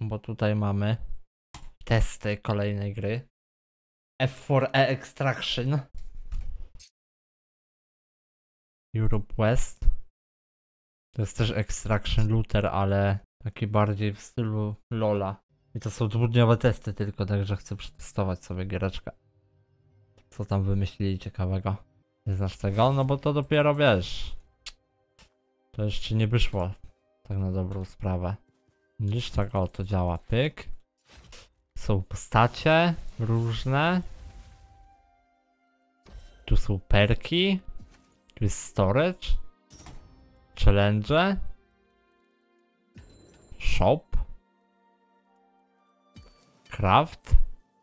bo tutaj mamy testy kolejnej gry. F4E Extraction. Europe West. To jest też Extraction Looter, ale taki bardziej w stylu LoL'a. I to są dwudniowe testy tylko, także chcę przetestować sobie giereczkę. Co tam wymyślili ciekawego? Nie znasz tego? No bo to dopiero wiesz. To jeszcze nie wyszło. Tak na dobrą sprawę. Widzisz, tak o to działa. Pyk. Są postacie różne. Tu są perki. Tu jest storage. Challenge. Shop. Craft.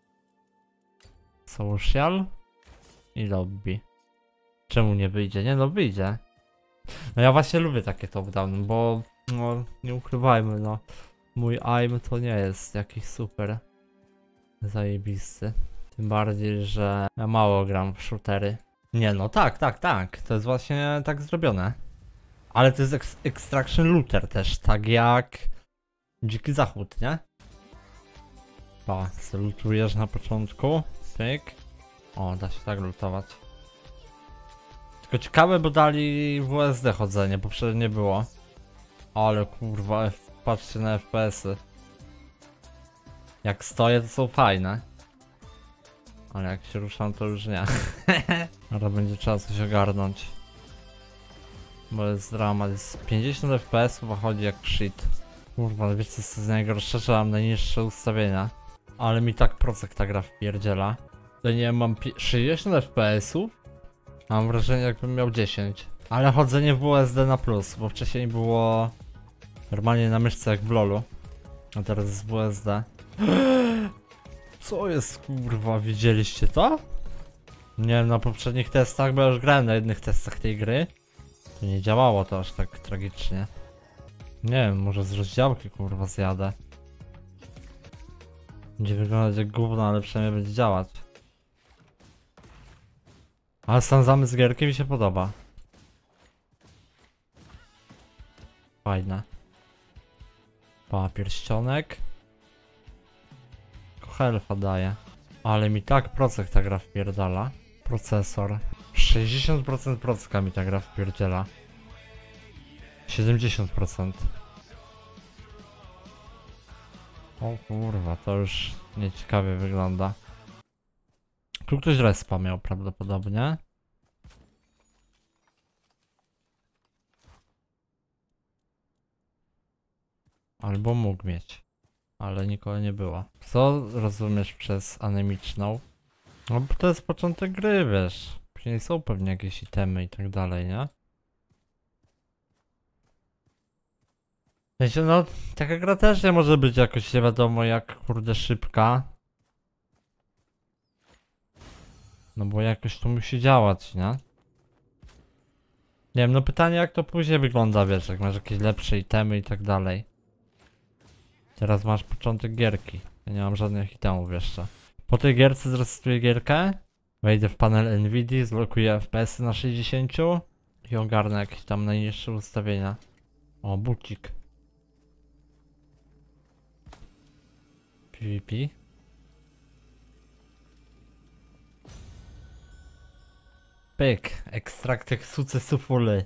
Social. I lobby. Czemu nie wyjdzie? Nie no, wyjdzie. No ja właśnie lubię takie top-down, bo no nie ukrywajmy, no mój aim to nie jest jakiś super zajebisty. Tym bardziej, że ja mało gram w shootery. Nie no, tak, to jest właśnie tak zrobione. Ale to jest Extraction Looter też, tak jak Dziki Zachód, nie? Pa, lutujesz na początku, pyk. O, da się tak lutować. Tylko ciekawe, bo dali WSD chodzenie, poprzednio nie było. Ale kurwa, patrzcie na FPS-y. Jak stoję, to są fajne. Ale jak się ruszam, to już nie. Ale będzie trzeba coś ogarnąć. Bo jest dramat, jest 50 FPS-ów, a chodzi jak shit. Kurwa, ale wiecie co jest najgorsze, że mam najniższe ustawienia. Ale mi tak procek ta gra wpierdziela. To nie wiem, mam 60 FPS-ów. Mam wrażenie, jakbym miał 10. Ale chodzenie w WSD na plus, bo wcześniej było normalnie na myszce jak w LoLu. A teraz jest WSD. Co jest kurwa, widzieliście to? Nie wiem, na poprzednich testach, bo ja już grałem na jednych testach tej gry. To nie działało to aż tak tragicznie. Nie wiem, może z rozdziałki kurwa zjadę. Będzie wyglądać jak gówno, ale przynajmniej będzie działać. Ale sam zamysł gierki mi się podoba. Fajne. Pa, pierścionek. Helfa daje. Ale mi tak procek ta gra wpierdala. Procesor. 60% procka mi ta gra wpierdziela. 70%. O kurwa, to już nieciekawie wygląda. Tu ktoś respa miał prawdopodobnie. Albo mógł mieć. Ale nikogo nie było. Co rozumiesz przez anemiczną? No bo to jest początek gry, wiesz. Później są pewnie jakieś itemy i tak dalej, nie? W sensie, no, taka gra też nie może być jakoś nie wiadomo jak kurde szybka. No bo jakoś to musi działać, nie? Nie wiem, no pytanie jak to później wygląda, wiesz, jak masz jakieś lepsze itemy i tak dalej. Teraz masz początek gierki. Ja nie mam żadnych itemów jeszcze. Po tej gierce zresetuję gierkę. Wejdę w panel Nvidia, zlokuję FPS-y na 60 i ogarnę jakieś tam najniższe ustawienia. O, bucik. PvP. Pyk. Ekstraktek sucesufuly.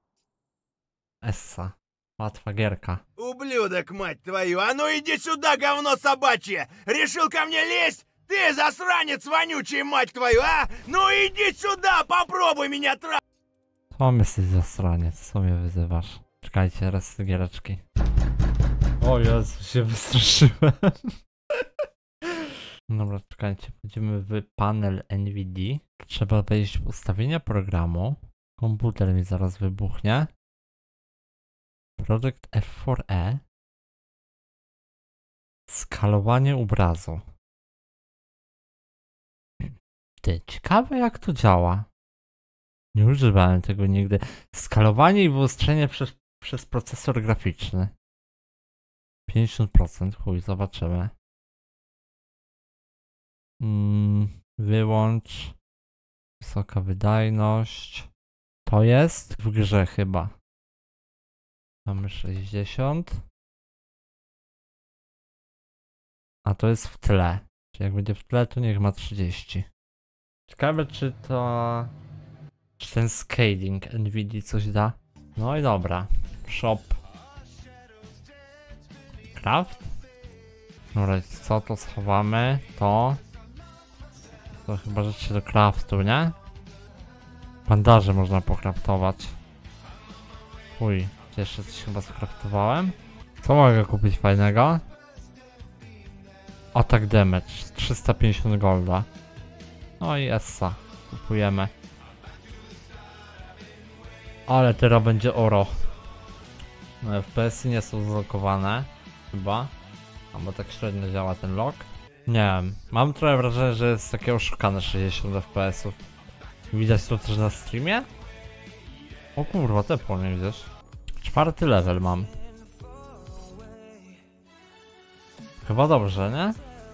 Essa. Łatwa gierka. Ублюдок, мать твою! А ну иди сюда, говно собачье! Решил ко мне лезть? Ты засранец вонючий, мать твою, а? Ну иди сюда, попробуй меня Tom jesteś zasraniec, co mnie wyzywasz? Czekajcie, raz z giereczki. O Jezu, się wystraszyłem. Dobra, czekajcie, będziemy w panel Nvidia. Trzeba wejść w ustawienia programu. Komputer mi zaraz wybuchnie. Projekt F4E. Skalowanie obrazu. Ty, ciekawe jak to działa. Nie używałem tego nigdy. Skalowanie i wyostrzenie przez procesor graficzny. 50%, chuj, zobaczymy. Wyłącz. Wysoka wydajność. To jest w grze chyba. Mamy 60. A to jest w tle. Czyli jak będzie w tle, to niech ma 30. Ciekawe, czy to... Czy ten scaling Nvidia coś da? No i dobra. Shop. Craft. Dobra, co to schowamy? To chyba rzeczy do craftu, nie? Bandaże można pokraftować. Uj, jeszcze coś chyba skraftowałem. Co mogę kupić fajnego? Attack damage 350 golda. No i Essa. Kupujemy. Ale teraz będzie oro. No FPS-y nie są zlokowane. Chyba. Albo tak średnio działa ten lock. Nie wiem. Mam trochę wrażenie, że jest takie oszukane 60 FPS-ów. Widać to też na streamie? O kurwa, te po mnie widzisz. 4. level mam. Chyba dobrze, nie?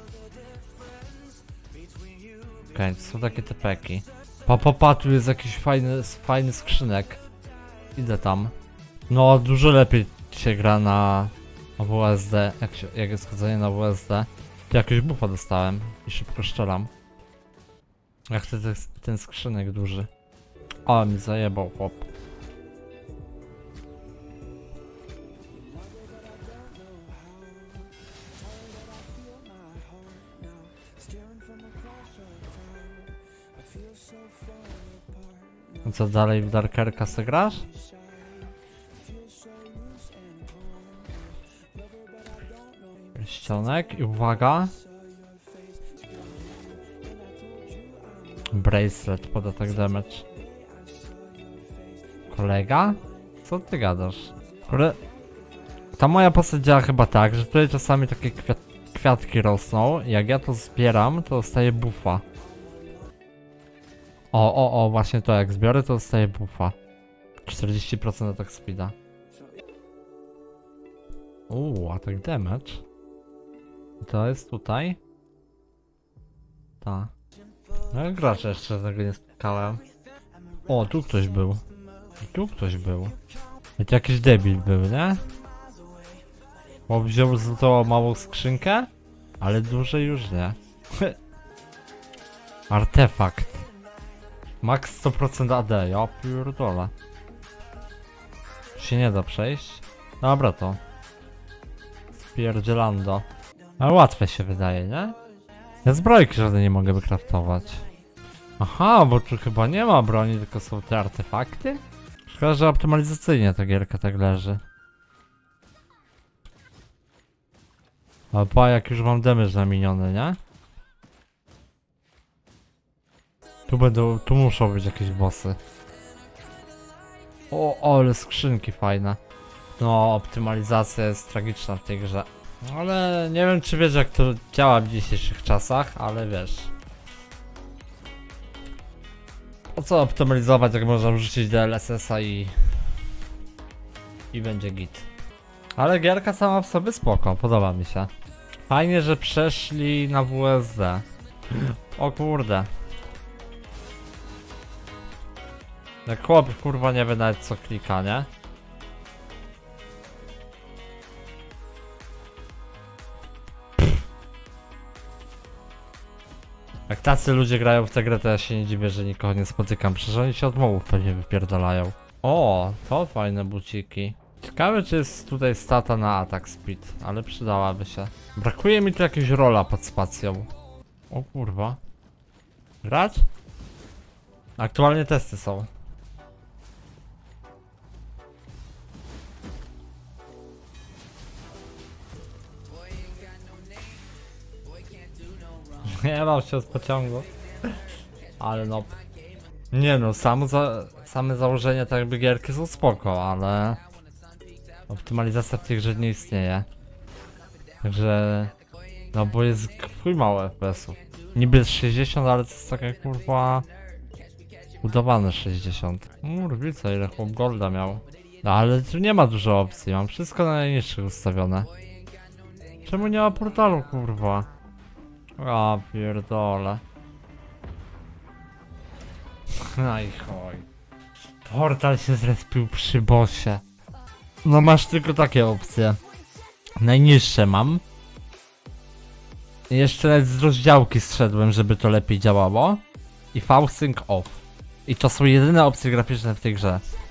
Okej, to są takie tepeki. Pa, tu jest jakiś fajny skrzynek. Idę tam. No, dużo lepiej się gra na WSD, jak jest chodzenie na WSD. To jakiegoś buffa dostałem i szybko strzelam. Jak chcę ten skrzynek duży. Ale mi zajebał chłop. Co dalej w Darkerka se grasz? Ścianek i uwaga. Bracelet pod attack damage. Kolega? Co ty gadasz? Ale ta moja postać działa chyba tak, że tutaj czasami takie kwiatki rosną. Jak ja to zbieram, to dostaję buffa. O, właśnie to jak zbiorę, to dostaję buffa. 40% attack speeda. Attack damage. To jest tutaj. Ta. No gracza jeszcze tego nie spotkałem. O, tu ktoś był. I tu ktoś był. I to jakiś debil był, nie? Bo wziął złotą małą skrzynkę, ale dłużej już nie. Artefakt. Max 100% AD, ja pierdolę. Się nie da przejść. Dobra to. Spierdzielando. Ale łatwe się wydaje, nie? Ja zbrojki żadnej nie mogę wykraftować. Aha, bo tu chyba nie ma broni, tylko są te artefakty? Szkoda, że optymalizacyjnie ta gierka tak leży. Ale pa, jak już mam damage zamieniony, nie? Tu muszą być jakieś bossy. O, ale skrzynki fajne. No, optymalizacja jest tragiczna w tej grze. Ale nie wiem, czy wiesz, jak to działa w dzisiejszych czasach, ale wiesz. Po co optymalizować, jak można wrzucić DLSS-a i będzie git. Ale gierka sama w sobie spoko, podoba mi się. Fajnie, że przeszli na WSD. O kurde. Jak chłop kurwa nie wie nawet co klika, nie? Jak tacy ludzie grają w tę grę, to ja się nie dziwię, że nikogo nie spotykam. Przecież oni się od mobów pewnie wypierdalają. O, to fajne buciki. Ciekawe, czy jest tutaj stata na attack speed, ale przydałaby się. Brakuje mi tu jakiegoś rola pod spacją. O kurwa. Grać? Aktualnie testy są. Nie mam się od pociągu. Ale no. Nie no, same założenia tak jakby gierki są spoko, ale optymalizacja w tej grze nie istnieje. Także no bo jest chuj mało FPS-ów. Niby jest 60, ale to jest taka kurwa udawane 60. Kurwica, ile chłop golda miał. No ale tu nie ma dużo opcji, mam wszystko na najniższych ustawione. Czemu nie ma portalu, kurwa? A pierdole. No i chuj. Portal się zrespił przy bossie. No masz tylko takie opcje. Najniższe mam. I jeszcze nawet z rozdziałki zszedłem, żeby to lepiej działało. I V-Sync off. I to są jedyne opcje graficzne w tej grze.